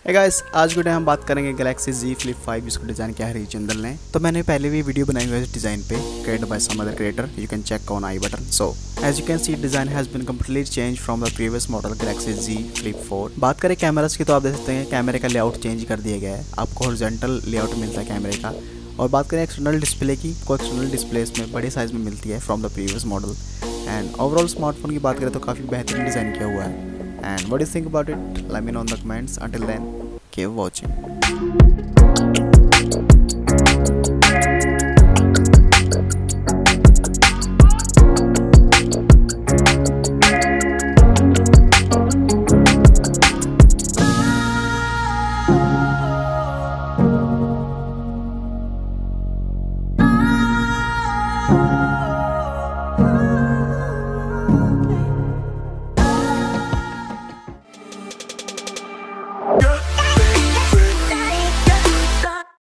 Hey guys, आज के time हम बात करेंगे Galaxy Z Flip 5 जिसको डिज़ाइन किया है रीजिंदल ने। तो मैंने पहले भी वीडियो बनाई हुई है इस डिज़ाइन पे, created by some other creator. You can check on I button. So as you can see, design has been completely changed from the previous model Galaxy Z Flip 4. बात करें कैमरास की तो आप देख सकते हैं कैमरे का लेआउट चेंज कर दिया गया है, आपको हॉरिजॉन्टल लेआउट मिलता है कैमरे का। और बात करें एक्सटर्नल डिस्प्ले की, को एक्सटर्नल डिस्प्ले में बड़े साइज़ में मिलती है from the previous model. And overall smartphone की बात करें तो काफ़ी बेहतरीन डिज़ाइन किया हुआ है। And what do think about it, let me know in the comments. Until then, keep watching.